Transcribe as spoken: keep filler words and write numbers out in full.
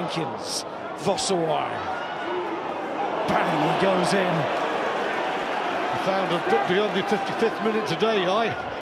Jenkins, Vosawai. Bang, he goes in. Found a bit beyond the fifty-fifth minute today, I.